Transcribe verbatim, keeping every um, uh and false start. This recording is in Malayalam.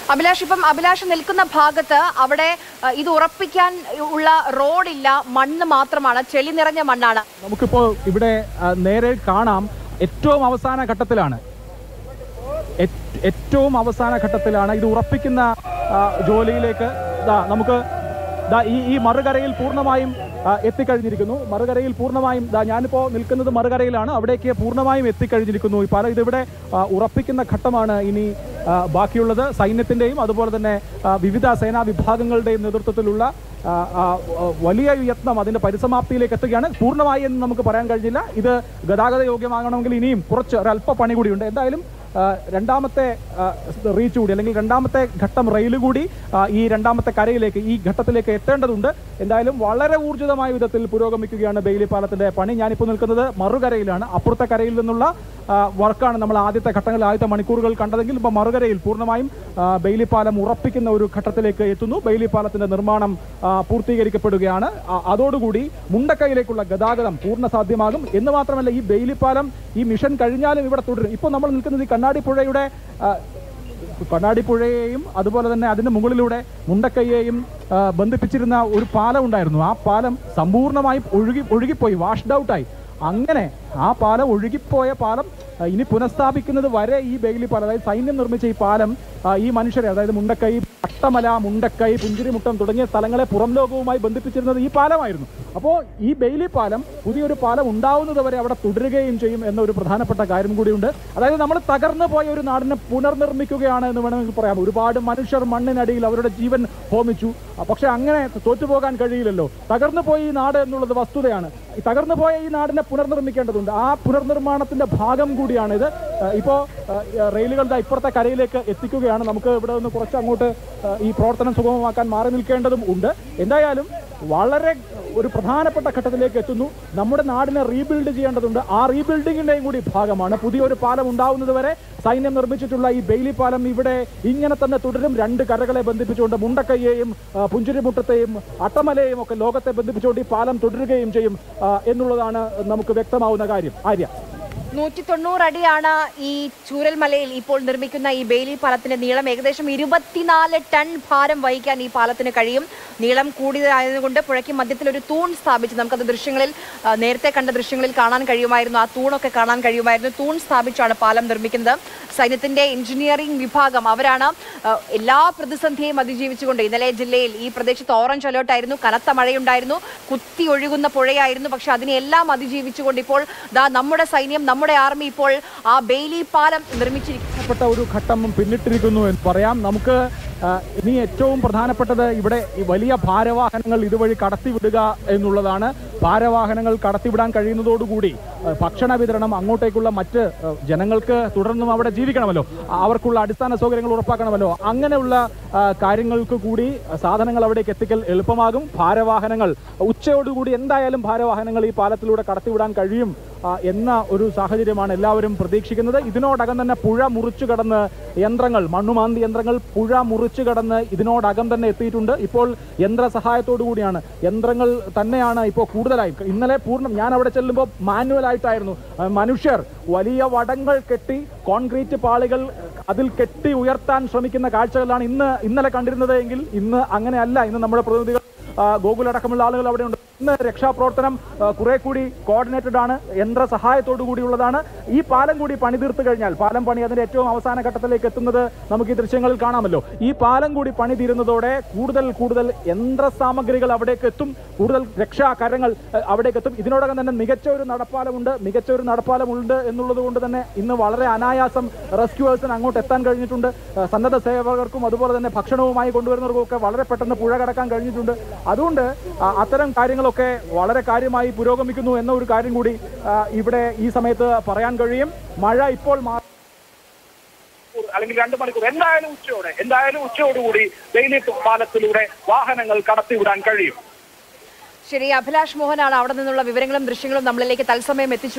അഭിലാഷ്, ഇപ്പം അഭിലാഷ് നിൽക്കുന്ന ഭാഗത്ത് അവിടെ ഇത് ഉറപ്പിക്കാൻ ഉള്ള റോഡില്ല, മണ്ണ് മാത്രമാണ്, ചെളി നിറഞ്ഞ മണ്ണാണ്. നമുക്കിപ്പോൾ ഇവിടെ നേരെ കാണാം, ഏറ്റവും അവസാന ഘട്ടത്തിലാണ് ഏറ്റവും അവസാന ഘട്ടത്തിലാണ് ഇത് ഉറപ്പിക്കുന്ന ജോലിയിലേക്ക് നമുക്ക് ഈ ഈ മറുകരയിൽ പൂർണ്ണമായും എത്തിക്കഴിഞ്ഞിരിക്കുന്നു. മറുകരയിൽ പൂർണ്ണമായും ഞാനിപ്പോൾ നിൽക്കുന്നത് മറുകരയിലാണ്, അവിടേക്ക് പൂർണ്ണമായും എത്തിക്കഴിഞ്ഞിരിക്കുന്നു ഈ പാലം. ഇതിവിടെ ഉറപ്പിക്കുന്ന ഘട്ടമാണ് ഇനി ബാക്കിയുള്ളത്. സൈന്യത്തിൻ്റെയും അതുപോലെ തന്നെ വിവിധ സേനാ വിഭാഗങ്ങളുടെയും നേതൃത്വത്തിലുള്ള വലിയ യത്നം അതിൻ്റെ പരിസമാപ്തിയിലേക്ക് എത്തുകയാണ്. പൂർണ്ണമായി എന്ന് നമുക്ക് പറയാൻ കഴിഞ്ഞില്ല. ഇത് ഗതാഗത യോഗ്യമാകണമെങ്കിൽ ഇനിയും കുറച്ച് ഒരല്പ പണി കൂടിയുണ്ട്. എന്തായാലും രണ്ടാമത്തെ റീച്ച് കൂടി അല്ലെങ്കിൽ രണ്ടാമത്തെ ഘട്ടം റെയിൽ കൂടി ഈ രണ്ടാമത്തെ കരയിലേക്ക് ഈ ഘട്ടത്തിലേക്ക് എത്തേണ്ടതുണ്ട്. എന്തായാലും വളരെ ഊർജിതമായ വിധത്തിൽ പുരോഗമിക്കുകയാണ് ബെയിലി പാലത്തിന്റെ പണി. ഞാനിപ്പോൾ നിൽക്കുന്നത് മറുകരയിലാണ്. അപ്പുറത്തെ കരയിൽ നിന്നുള്ള വർക്കാണ് നമ്മൾ ആദ്യത്തെ ഘട്ടങ്ങളിൽ ആദ്യത്തെ മണിക്കൂറുകൾ കണ്ടതെങ്കിൽ ഇപ്പോൾ മറുകരയിൽ പൂർണ്ണമായും ബെയിലി പാലം ഉറപ്പിക്കുന്ന ഒരു ഘട്ടത്തിലേക്ക് എത്തുന്നു. ബെയിലി പാലത്തിന്റെ നിർമ്മാണം പൂർത്തീകരിക്കപ്പെടുകയാണ്. അതോടുകൂടി മുണ്ടക്കൈയിലേക്കുള്ള ഗതാഗതം പൂർണ്ണ സാധ്യമാകും എന്ന് മാത്രമല്ല, ഈ ബെയിലി പാലം ഈ മിഷൻ കഴിഞ്ഞാലും ഇവിടെ തുടരും. ഇപ്പോൾ നമ്മൾ നിൽക്കുന്നത് ഈ കണ്ണാടിപ്പുഴയുടെ കണ്ണാടിപ്പുഴയെയും അതുപോലെ തന്നെ അതിന് മുകളിലൂടെ മുണ്ടക്കൈയെയും ബന്ധിപ്പിച്ചിരുന്ന ഒരു പാലം ഉണ്ടായിരുന്നു. ആ പാലം സമ്പൂർണ്ണമായും ഒഴുകി ഒഴുകിപ്പോയി വാഷ്ഡ് ഔട്ടായി. അങ്ങനെ ആ പാലം ഒഴുകിപ്പോയ പാലം ഇനി പുനഃസ്ഥാപിക്കുന്നത് വരെ ഈ ബെയിലി പാലം, അതായത് സൈന്യം നിർമ്മിച്ച ഈ പാലം ഈ മനുഷ്യരെ, അതായത് മുണ്ടക്കൈ, അട്ടമല, മുണ്ടക്കൈ, പുഞ്ചിരിമുട്ടം തുടങ്ങിയ സ്ഥലങ്ങളെ പുറം ലോകവുമായി ബന്ധിപ്പിച്ചിരുന്നത് ഈ പാലമായിരുന്നു. അപ്പോൾ ഈ ബെയിലി പാലം പുതിയൊരു പാലം ഉണ്ടാവുന്നത് വരെ അവിടെ തുടരുകയും ചെയ്യും എന്നൊരു പ്രധാനപ്പെട്ട കാര്യം കൂടിയുണ്ട്. അതായത് നമ്മൾ തകർന്നു പോയ ഒരു നാടിനെ പുനർനിർമ്മിക്കുകയാണ് എന്ന് വേണമെങ്കിൽ പറയാം. ഒരുപാട് മനുഷ്യർ മണ്ണിനടിയിൽ അവരുടെ ജീവൻ ഹോമിച്ചു. പക്ഷെ അങ്ങനെ തോറ്റുപോകാൻ കഴിയില്ലല്ലോ. തകർന്നു പോയ ഈ നാട് എന്നുള്ളത് വസ്തുതയാണ്. ഈ തകർന്നു പോയ ഈ നാടിനെ പുനർനിർമ്മിക്കേണ്ടതുണ്ട്. ആ പുനർനിർമ്മാണത്തിന്റെ ഭാഗം കൂടിയാണിത്. ഇപ്പോൾ റെയിലുകളുടെ ഇപ്പുറത്തെ കരയിലേക്ക് എത്തിക്കുകയാണ്. നമുക്ക് ഇവിടെ നിന്ന് കുറച്ച് അങ്ങോട്ട് ഈ പ്രവർത്തനം സുഗമമാക്കാൻ മാറി നിൽക്കേണ്ടതും ഉണ്ട്. എന്തായാലും വളരെ ഒരു പ്രധാനപ്പെട്ട ഘട്ടത്തിലേക്ക് എത്തുന്നു. നമ്മുടെ നാടിനെ റീബിൽഡ് ചെയ്യേണ്ടതുണ്ട്. ആ റീബിൽഡിങ്ങിൻ്റെയും കൂടി ഭാഗമാണ് പുതിയൊരു പാലം ഉണ്ടാവുന്നത് വരെ സൈന്യം നിർമ്മിച്ചിട്ടുള്ള ഈ ബെയിലി പാലം ഇവിടെ ഇങ്ങനെ തന്നെ തുടരും. രണ്ട് കരകളെ ബന്ധിപ്പിച്ചുകൊണ്ട് മുണ്ടക്കൈയെയും പുഞ്ചിരിമുട്ടത്തെയും അട്ടമലയെയും ഒക്കെ ലോകത്തെ ബന്ധിപ്പിച്ചുകൊണ്ട് ഈ പാലം തുടരുകയും ചെയ്യും എന്നുള്ളതാണ് നമുക്ക് വ്യക്തമാവുന്ന കാര്യം. ആര്യ, നൂറ്റി തൊണ്ണൂറ് അടിയാണ് ഈ ചൂരൽമലയിൽ ഇപ്പോൾ നിർമ്മിക്കുന്ന ഈ ബെയിലി പാലത്തിന്റെ നീളം. ഏകദേശം ഇരുപത്തിനാല് ടൺ ഭാരം വഹിക്കാൻ ഈ പാലത്തിന് കഴിയും. നീളം കൂടിയതായതുകൊണ്ട് പുഴയ്ക്ക് മധ്യത്തിൽ ഒരു തൂൺ സ്ഥാപിച്ച്, നമുക്കത് ദൃശ്യങ്ങളിൽ നേരത്തെ കണ്ട ദൃശ്യങ്ങളിൽ കാണാൻ കഴിയുമായിരുന്നു. ആ തൂണൊക്കെ കാണാൻ കഴിയുമായിരുന്നു. തൂൺ സ്ഥാപിച്ചാണ് പാലം നിർമ്മിക്കുന്നത്. സൈന്യത്തിന്റെ എഞ്ചിനീയറിംഗ് വിഭാഗം അവരാണ് എല്ലാ പ്രതിസന്ധിയെയും അതിജീവിച്ചുകൊണ്ട്, ഇന്നലെ ജില്ലയിൽ ഈ പ്രദേശത്ത് ഓറഞ്ച് അലേർട്ട് ആയിരുന്നു, കനത്ത മഴയുണ്ടായിരുന്നു, കുത്തി ഒഴുകുന്ന പുഴയായിരുന്നു. പക്ഷെ അതിനെല്ലാം അതിജീവിച്ചുകൊണ്ട് ഇപ്പോൾ ദാ നമ്മുടെ സൈന്യം, നമ്മുടെ ആർമി ഇപ്പോൾ ആ ബെയിലി പാലം നിർമ്മിച്ചിരിക്കപ്പെട്ട ഒരു ഘട്ടം പിന്നിട്ടിരിക്കുന്നു എന്ന് പറയാം. നമുക്ക് ഇനി ഏറ്റവും പ്രധാനപ്പെട്ടത് ഇവിടെ ഈ വലിയ ഭാരവാഹനങ്ങൾ ഇതുവഴി കടത്തിവിടുക എന്നുള്ളതാണ്. ഭാരവാഹനങ്ങൾ കടത്തിവിടാൻ കഴിയുന്നതോടുകൂടി ഭക്ഷണ വിതരണം, അങ്ങോട്ടേക്കുള്ള മറ്റ് ജനങ്ങൾക്ക് തുടർന്നും അവിടെ ജീവിക്കണമല്ലോ, അവർക്കുള്ള അടിസ്ഥാന സൗകര്യങ്ങൾ ഉറപ്പാക്കണമല്ലോ. അങ്ങനെയുള്ള കാര്യങ്ങൾക്ക് കൂടി സാധനങ്ങൾ അവിടേക്ക് എത്തിക്കൽ എളുപ്പമാകും. ഭാരവാഹനങ്ങൾ ഉച്ചയോടുകൂടി എന്തായാലും ഭാരവാഹനങ്ങൾ ഈ പാലത്തിലൂടെ കടത്തിവിടാൻ കഴിയും എന്ന ഒരു സാഹചര്യമാണ് എല്ലാവരും പ്രതീക്ഷിക്കുന്നത്. ഇതിനോടകം തന്നെ പുഴ മുറിച്ചു കടന്ന് യന്ത്രങ്ങൾ, മണ്ണുമാന്തി യന്ത്രങ്ങൾ പുഴ മുറിച്ചു കടന്ന് ഇതിനോടകം തന്നെ എത്തിയിട്ടുണ്ട്. ഇപ്പോൾ യന്ത്ര സഹായത്തോടു കൂടിയാണ്, യന്ത്രങ്ങൾ തന്നെയാണ് ഇപ്പോൾ കൂടുതലായി. ഇന്നലെ പൂർണ്ണം ഞാൻ അവിടെ ചെല്ലുമ്പോൾ മാനുവൽ ആയിട്ടായിരുന്നു. മനുഷ്യർ വലിയ വടങ്ങൾ കെട്ടി, കോൺക്രീറ്റ് പാളികൾ അതിൽ കെട്ടി ഉയർത്താൻ ശ്രമിക്കുന്ന കാഴ്ചകളാണ് ഇന്ന് ഇന്നലെ കണ്ടിരുന്നത് എങ്കിൽ ഇന്ന് അങ്ങനെയല്ല. ഇന്ന് നമ്മുടെ പ്രതിനിധികൾ ഗോകുലടക്കമുള്ള ആളുകൾ അവിടെയുണ്ട്. ഇന്ന് രക്ഷാപ്രവർത്തനം കുറെ കൂടി കോർഡിനേറ്റഡ് ആണ്, യന്ത്ര സഹായത്തോടു കൂടിയുള്ളതാണ്. ഈ പാലം കൂടി പണി തീർത്തു കഴിഞ്ഞാൽ, പാലം പണി അതിന്റെ ഏറ്റവും അവസാന ഘട്ടത്തിലേക്ക് എത്തുന്നത് നമുക്ക് ഈ ദൃശ്യങ്ങളിൽ കാണാമല്ലോ. ഈ പാലം കൂടി പണി തീരുന്നതോടെ കൂടുതൽ കൂടുതൽ യന്ത്ര സാമഗ്രികൾ അവിടേക്ക് എത്തും, കൂടുതൽ രക്ഷാ കരങ്ങൾ അവിടേക്ക് എത്തും. ഇതിനോടകം തന്നെ മികച്ച ഒരു നടപ്പാലമുണ്ട് മികച്ച ഒരു നടപ്പാലമുണ്ട് എന്നുള്ളത് കൊണ്ട് തന്നെ ഇന്ന് വളരെ അനായാസം റെസ്ക്യൂവേഴ്സിന് അങ്ങോട്ട് എത്താൻ കഴിഞ്ഞിട്ടുണ്ട്. സന്നദ്ധ സേവകർക്കും അതുപോലെ തന്നെ ഭക്ഷണവുമായി കൊണ്ടുവരുന്നവർക്കും ഒക്കെ വളരെ പെട്ടെന്ന് പുഴ കടക്കാൻ കഴിഞ്ഞിട്ടുണ്ട്. അതുകൊണ്ട് അത്തരം കാര്യങ്ങളൊക്കെ വളരെ കാര്യമായി പുരോഗമിക്കുന്നു എന്ന ഒരു കാര്യം കൂടി ഇവിടെ ഈ സമയത്ത് പറയാൻ കഴിയും. മഴ ഇപ്പോൾ അല്ലെങ്കിൽ രണ്ട് മണിക്കൂർ എന്തായാലും ഉച്ചയോടെ എന്തായാലും ഉച്ചയോടുകൂടി ബെയിലി പാലത്തിലൂടെ വാഹനങ്ങൾ കടത്തിവിടാൻ കഴിയും. ശരി, അഭിലാഷ് മോഹനാണ് അവിടെ നിന്നുള്ള വിവരങ്ങളും ദൃശ്യങ്ങളും നമ്മളിലേക്ക് തത്സമയം എത്തിച്ചു.